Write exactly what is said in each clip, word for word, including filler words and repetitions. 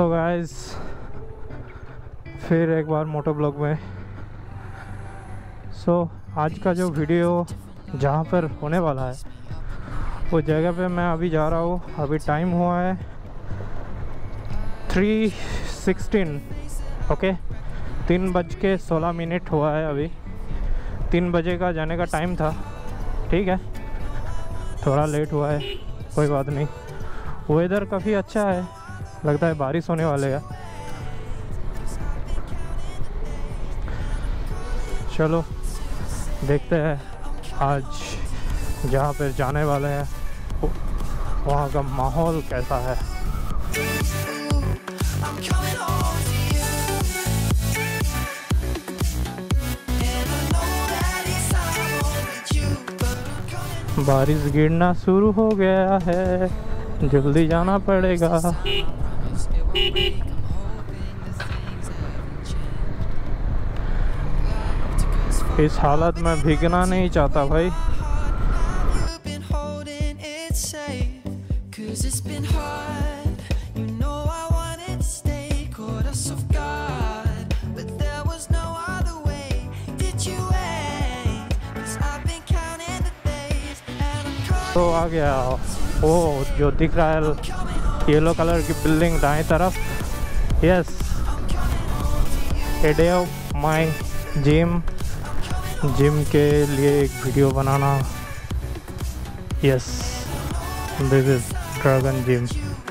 So guys फिर एक बार मोटो blog में। सो so, आज का जो वीडियो जहाँ पर होने वाला है वो जगह पे मैं अभी जा रहा हूँ। अभी टाइम हुआ है थ्री सिक्सटीन, ओके, तीन बज के सोलह मिनट हुआ है। अभी तीन बजे का जाने का टाइम था, ठीक है, थोड़ा लेट हुआ है, कोई बात नहीं। वेदर काफ़ी अच्छा है, लगता है बारिश होने वाले है। चलो देखते हैं आज जहाँ पर जाने वाले हैं वहाँ का माहौल कैसा है। बारिश गिरना शुरू हो गया है, जल्दी जाना पड़ेगा। इस हालत में भीगना नहीं चाहता भाई। तो आ गया वो जो दिख रहा है येलो कलर की बिल्डिंग दाएं तरफ। Yes, a day of my gym gym के लिए एक वीडियो बनाना। Yes, this is dragon gym.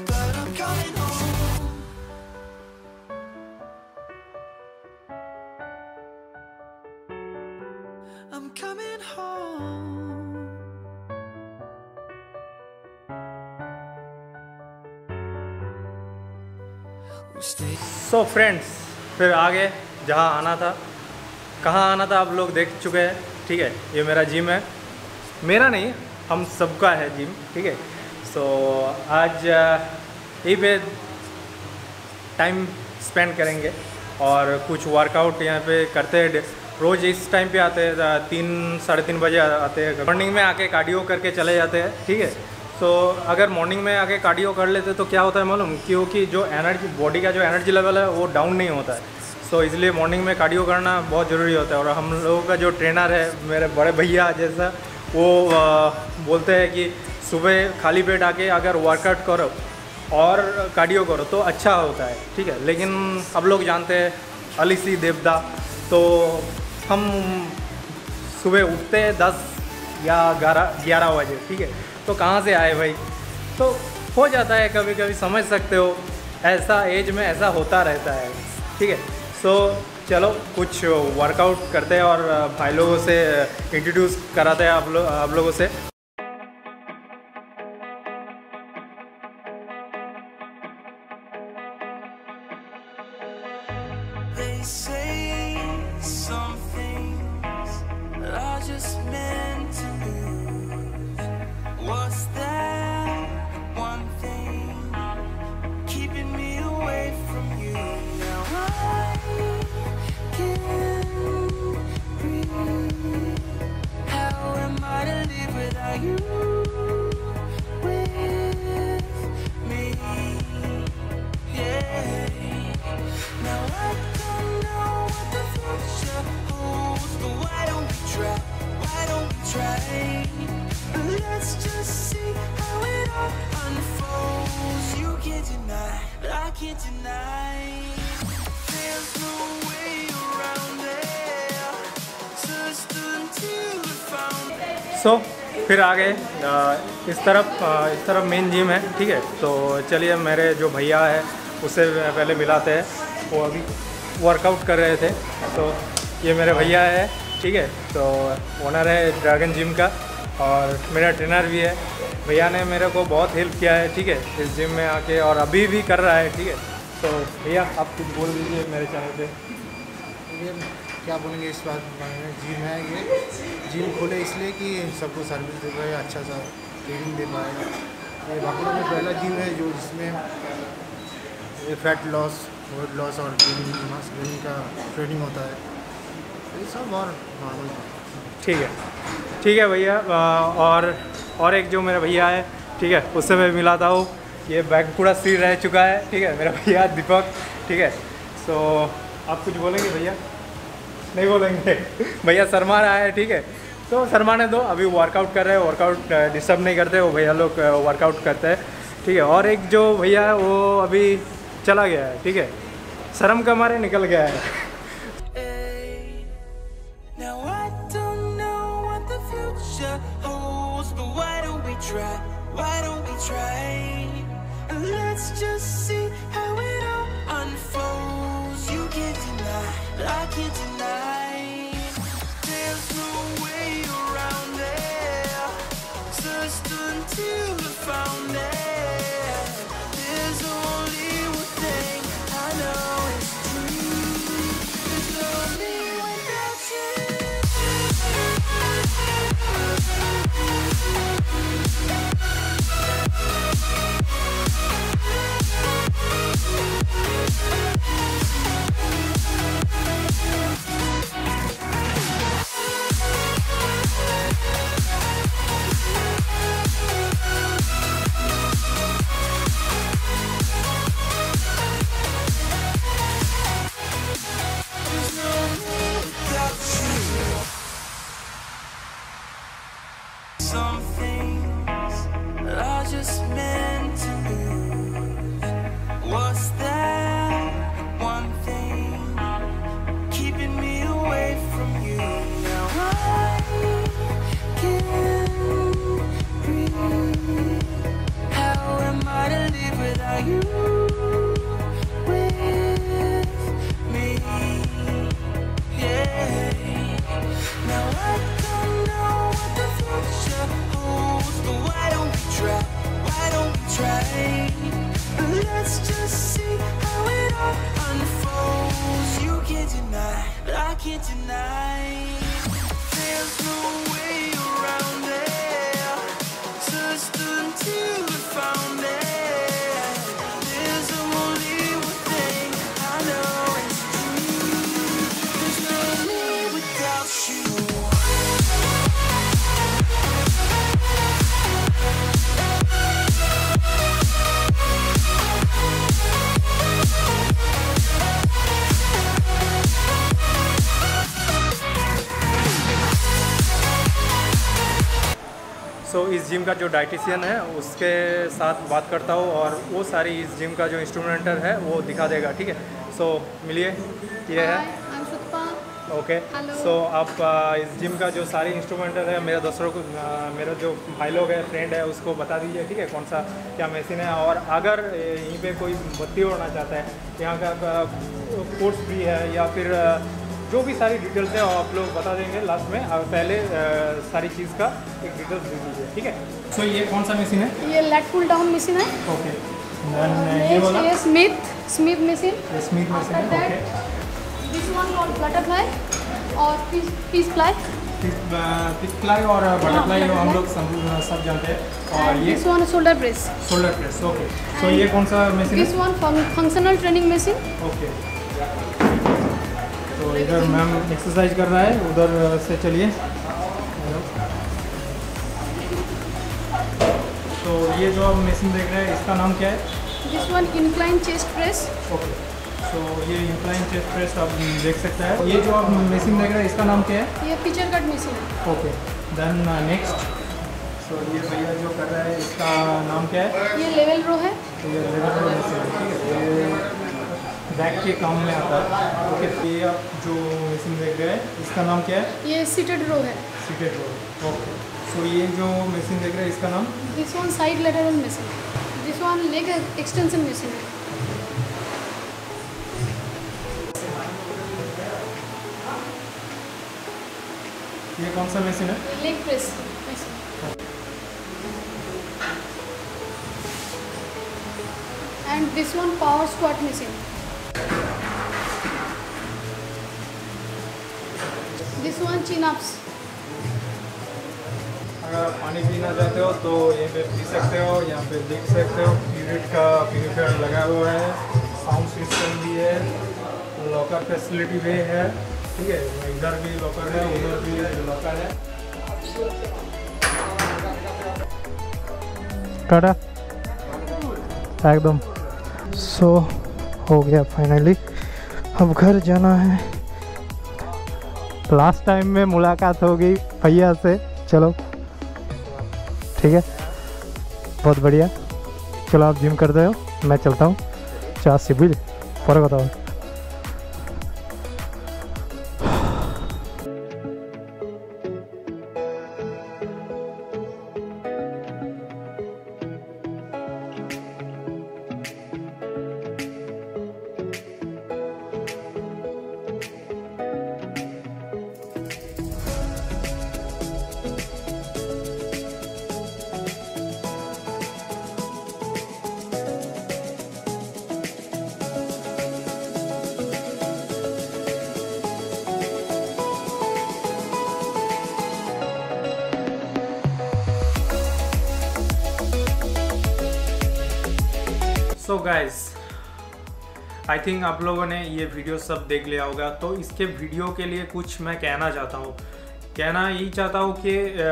So friends, फिर आगे जहाँ आना था, कहाँ आना था आप लोग देख चुके हैं, ठीक है। ये मेरा जिम है, मेरा नहीं हम सबका है जिम, ठीक है। सो so, आज यहीं पे टाइम स्पेंड करेंगे और कुछ वर्कआउट यहाँ पे करते हैं। रोज़ इस टाइम पे आते हैं, तीन साढ़े तीन बजे आते हैं। मॉर्निंग में आके कार्डियो करके चले जाते हैं, ठीक है। तो so, अगर मॉर्निंग में आके कार्डियो कर लेते तो क्या होता है मालूम, क्योंकि जो एनर्जी बॉडी का जो एनर्जी लेवल है वो डाउन नहीं होता है। सो so, इसलिए मॉर्निंग में कार्डियो करना बहुत ज़रूरी होता है। और हम लोगों का जो ट्रेनर है, मेरे बड़े भैया जैसा, वो आ, बोलते हैं कि सुबह खाली पेट आके अगर वर्कआउट करो और कार्डियो करो तो अच्छा होता है, ठीक है। लेकिन अब लोग जानते हैं अलीसी देवदा, तो हम सुबह उठते हैं दस या ग्यारह ग्यारह बजे, ठीक है। तो कहाँ से आए भाई, तो हो जाता है कभी कभी, समझ सकते हो, ऐसा एज में ऐसा होता रहता है, ठीक है। सो so, चलो कुछ वर्कआउट करते हैं और भाई लोगों से इंट्रोड्यूस कराते हैं आप लोग आप लोगों से। सो so, फिर आगे इस तरफ इस तरफ मेन जिम है, ठीक है। तो चलिए मेरे जो भैया है उससे पहले मिलाते हैं, वो अभी वर्कआउट कर रहे थे। तो ये मेरे भैया है, ठीक है, तो ओनर है ड्रैगन जिम का और मेरा ट्रेनर भी है। भैया ने मेरे को बहुत हेल्प किया है, ठीक है, इस जिम में आके, और अभी भी कर रहा है, ठीक है। तो भैया आप कुछ बोल दीजिए मेरे चैनल पे। ये क्या बोलेंगे इस बात में, जिम है ये, जिम खोले इसलिए कि सबको सर्विस दे पाए, अच्छा सा ट्रेनिंग दे पाए। ये बाकुड़ा में पहला जिम है जो जिसमें फैट लॉस, वेट लॉस और गेनिंग, मास गेनिंग का ट्रेनिंग होता है, ये सब और नॉर्मल। ठीक है, ठीक है भैया। और और एक जो मेरा भैया है, ठीक है, उससे मैं मिलाता हूँ। ये बैग पूरा सील रह चुका है, ठीक है। मेरा भैया दीपक, ठीक है। सो आप कुछ बोलेंगे भैया? नहीं बोलेंगे भैया शर्मा रहा है, ठीक है। तो शर्माने दो, अभी वर्कआउट कर रहे हैं, वर्कआउट डिस्टर्ब नहीं करते, वो भैया लोग वर्कआउट करते हैं, ठीक है। और एक जो भैया है वो अभी चला गया है, ठीक है, शर्म के मारे निकल गया है। सो so, इस जिम का जो डाइटिशियन है उसके साथ बात करता हूँ और वो सारी इस जिम का जो इंस्ट्रूमेंटर है वो दिखा देगा, ठीक है। सो so, मिलिए, ये है ओके। सो आप इस जिम का जो सारी इंस्ट्रूमेंटर है मेरे दोस्तों को, मेरा जो भाई लोग है, फ्रेंड है, उसको बता दीजिए, ठीक है, कौन सा क्या मशीन है। और अगर यहीं पे कोई भर्ती होना चाहता है, यहाँ का कोर्स फ्री है या फिर जो भी सारी डिटेल्स है आप लोग बता देंगे लास्ट में। अब पहले आ, सारी चीज़ का एक डिटेल्स दे दीजिए, ठीक है। सो so, ये कौन सा मशीन है? ये लेग पुल डाउन मशीन है। ओके। ये वाला ये स्मिथ स्मिथ मशीन। ये स्मिथ मशीन है, okay. This one called butterfly और pec pec fly. Pec fly और बटरफ्लाई हम लोग सब सब जानते हैं। और ये this one shoulder press. Shoulder press, okay. So ये कौन सा मशीन है? This one functional training machine. Okay. तो इधर मैम एक्सरसाइज कर रहा है, उधर से चलिए। तो ये जो आप मशीन देख रहे हैं इसका नाम क्या है? This one incline chest press. Okay. So ये इंक्लाइन चेस्ट प्रेस आप देख सकते हैं। ये जो आप मशीन देख रहे हैं इसका नाम क्या है? ये फीचर कट मशीन है। ओके। देन नेक्स्ट, सो ये भैया जो कर रहा है इसका नाम क्या है? ये लेवल रो है। तो ये लेवल रो मशीन है, ठीक है। ये बैक के काम में आता है, ओके। ये आप जो मशीन देख रहे हैं इसका नाम क्या है? ये सीटेड रो है। सीटेड रो, ओके। सो ये जो मशीन देख रहे हैं इसका नाम? This one side lateral machine. This one leg extension machine है। ये कौन सा मशीन है? Leg press machine. And this one power squat machine. This one chin ups. अगर आप पानी पीना चाहते हो तो यहाँ पे पी सकते हो, यहाँ पे देख सकते हो पीरियड का प्यूरिफायर लगा हुआ है, साउंड सिस्टम भी है, लॉकर फैसिलिटी भी है, ठीक है। इधर भी लॉकर है, उधर भी लॉकर है। टाटा। एकदम। सो हो गया फाइनली, अब घर जाना है। लास्ट टाइम में मुलाकात हो गई भैया से, चलो ठीक है, बहुत बढ़िया। चलो आप जिम करते हो, मैं चलता हूँ चार से बुझ पर बताओ। सो गाइस, आई थिंक आप लोगों ने ये वीडियो सब देख लिया होगा, तो इसके वीडियो के लिए कुछ मैं कहना चाहता हूँ। कहना यही चाहता हूँ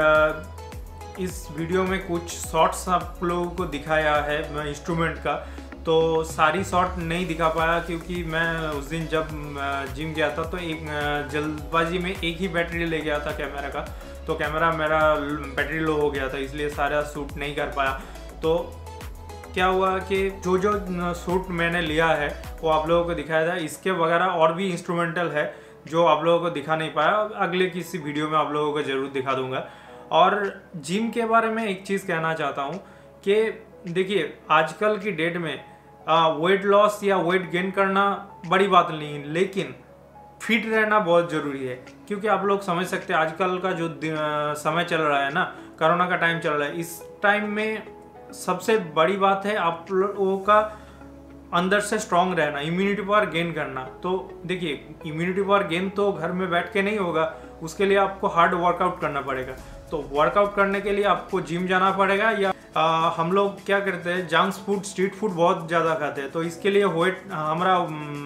कि इस वीडियो में कुछ शॉट्स आप लोगों को दिखाया है इंस्ट्रूमेंट का, तो सारी शॉट नहीं दिखा पाया क्योंकि मैं उस दिन जब जिम गया था तो एक जल्दबाजी में एक ही बैटरी ले गया था कैमरा का, तो कैमरा मेरा बैटरी लो हो गया था, इसलिए सारा शूट नहीं कर पाया। तो क्या हुआ कि जो जो शूट मैंने लिया है वो आप लोगों को दिखाया था। इसके वगैरह और भी इंस्ट्रूमेंटल है जो आप लोगों को दिखा नहीं पाया, अगले किसी वीडियो में आप लोगों को ज़रूर दिखा दूंगा। और जिम के बारे में एक चीज़ कहना चाहता हूँ कि देखिए, आजकल की डेट में वेट लॉस या वेट गेन करना बड़ी बात नहीं है, लेकिन फिट रहना बहुत ज़रूरी है। क्योंकि आप लोग समझ सकते हैं आजकल का जो समय चल रहा है ना, कोरोना का टाइम चल रहा है, इस टाइम में सबसे बड़ी बात है आप लोगों का अंदर से स्ट्रांग रहना, इम्यूनिटी पावर गेन करना। तो देखिए, इम्यूनिटी पावर गेन तो घर में बैठ के नहीं होगा, उसके लिए आपको हार्ड वर्कआउट करना पड़ेगा। तो वर्कआउट करने के लिए आपको जिम जाना पड़ेगा, या आ, हम लोग क्या करते हैं, जंक फूड, स्ट्रीट फूड बहुत ज़्यादा खाते हैं, तो इसके लिए वेट हमारा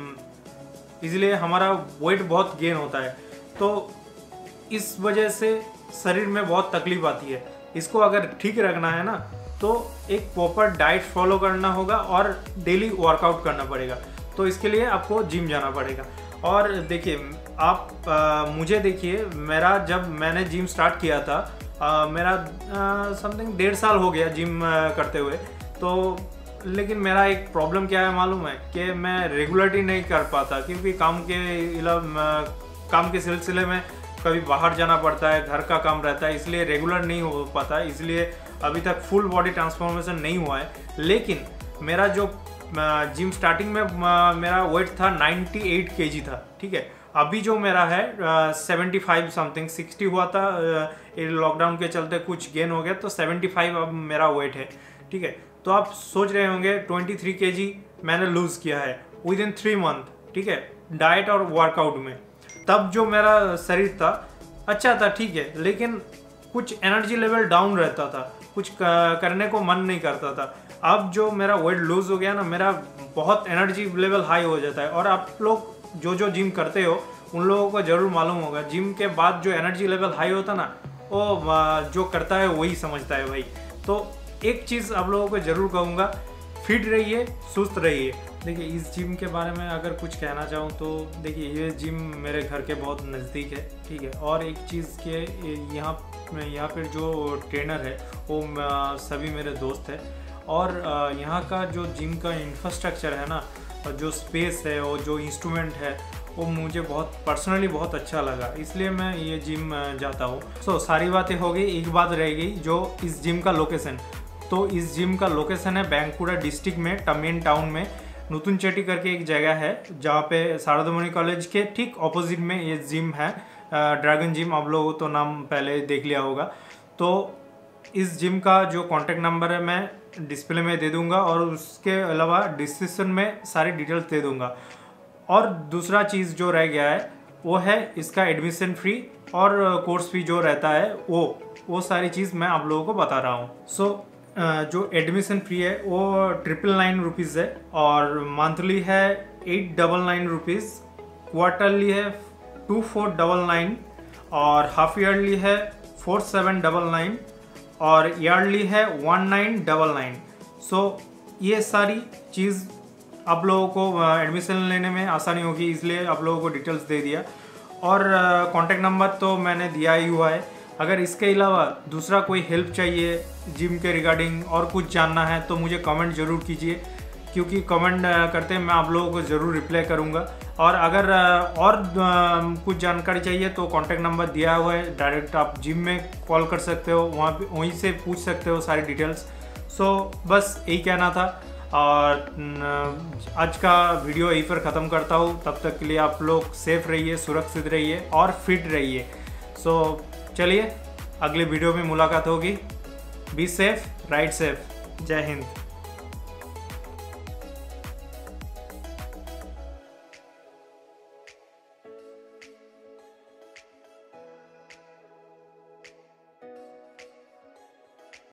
इसलिए हमारा वेट बहुत गेन होता है। तो इस वजह से शरीर में बहुत तकलीफ आती है। इसको अगर ठीक रखना है ना, तो एक प्रॉपर डाइट फॉलो करना होगा और डेली वर्कआउट करना पड़ेगा। तो इसके लिए आपको जिम जाना पड़ेगा। और देखिए, आप आ, मुझे देखिए, मेरा जब मैंने जिम स्टार्ट किया था, आ, मेरा समथिंग डेढ़ साल हो गया जिम आ, करते हुए। तो लेकिन मेरा एक प्रॉब्लम क्या है मालूम है, कि मैं रेगुलरिटी नहीं कर पाता, क्योंकि काम के काम के सिलसिले में कभी बाहर जाना पड़ता है, घर का काम रहता है, इसलिए रेगुलर नहीं हो पाता। इसलिए अभी तक फुल बॉडी ट्रांसफॉर्मेशन नहीं हुआ है। लेकिन मेरा जो जिम स्टार्टिंग में मेरा वेट था अट्ठानवे केजी था, ठीक है। अभी जो मेरा है पचहत्तर समथिंग, साठ हुआ था, लॉकडाउन के चलते कुछ गेन हो गया, तो पचहत्तर अब मेरा वेट है, ठीक है। तो आप सोच रहे होंगे तेईस केजी मैंने लूज़ किया है विद इन थ्री मंथ, ठीक है, डाइट और वर्कआउट में। तब जो मेरा शरीर था अच्छा था, ठीक है, लेकिन कुछ एनर्जी लेवल डाउन रहता था, कुछ करने को मन नहीं करता था। अब जो मेरा वेट लूज हो गया ना, मेरा बहुत एनर्जी लेवल हाई हो जाता है। और आप लोग जो जो जिम करते हो उन लोगों को ज़रूर मालूम होगा, जिम के बाद जो एनर्जी लेवल हाई होता ना, वो जो करता है वही समझता है भाई। तो एक चीज़ आप लोगों को ज़रूर कहूँगा, फिट रहिए, सुस्त रहिए। देखिए, इस जिम के बारे में अगर कुछ कहना चाहूँ तो देखिए, ये जिम मेरे घर के बहुत नज़दीक है, ठीक है। और एक चीज़ के यहाँ यहाँ पर जो ट्रेनर है वो सभी मेरे दोस्त हैं। और यहाँ का जो जिम का इंफ्रास्ट्रक्चर है ना, जो स्पेस है और जो इंस्ट्रूमेंट है, वो मुझे बहुत पर्सनली बहुत अच्छा लगा, इसलिए मैं ये जिम जाता हूँ। सो so, सारी बातें हो गई, एक बात रह गई, जो इस जिम का लोकेशन। तो इस जिम का लोकेशन है बैंकुड़ा डिस्ट्रिक्ट में, टमेन टाउन में नूतन चेटी करके एक जगह है, जहाँ पे शारदामणि कॉलेज के ठीक ऑपोजिट में ये जिम है, ड्रैगन जिम। आप लोगों तो नाम पहले देख लिया होगा। तो इस जिम का जो कॉन्टैक्ट नंबर है मैं डिस्प्ले में दे दूंगा, और उसके अलावा डिस्क्रिप्शन में सारी डिटेल्स दे दूंगा। और दूसरा चीज़ जो रह गया है वो है इसका एडमिशन फ्री और कोर्स फी जो रहता है वो वो सारी चीज़ मैं आप लोगों को बता रहा हूँ। सो so, जो एडमिशन फी है वो ट्रिपल नाइन रुपीज़ है, और मंथली है eight double nine rupees, quarterly है टू फोर डबल नाइन, और हाफ ईयरली है फोर सेवन डबल नाइन, और ईयरली है one nine double nine. So ये सारी चीज़ आप लोगों को एडमिशन लेने में आसानी होगी, इसलिए आप लोगों को डिटेल्स दे दिया। और कॉन्टैक्ट नंबर तो मैंने दिया ही हुआ है। अगर इसके अलावा दूसरा कोई हेल्प चाहिए जिम के रिगार्डिंग और कुछ जानना है तो मुझे कमेंट ज़रूर कीजिए, क्योंकि कमेंट करते मैं आप लोगों को ज़रूर रिप्लाई करूँगा। और अगर और कुछ जानकारी चाहिए तो कॉन्टैक्ट नंबर दिया हुआ है, डायरेक्ट आप जिम में कॉल कर सकते हो, वहाँ पे वहीं से पूछ सकते हो सारी डिटेल्स। सो बस यही कहना था, और आज का वीडियो यहीं पर ख़त्म करता हूँ। तब तक के लिए आप लोग सेफ रहिए, सुरक्षित रहिए और फिट रहिए। सो चलिए अगले वीडियो में मुलाकात होगी। Be safe, ride safe. Jai Hind.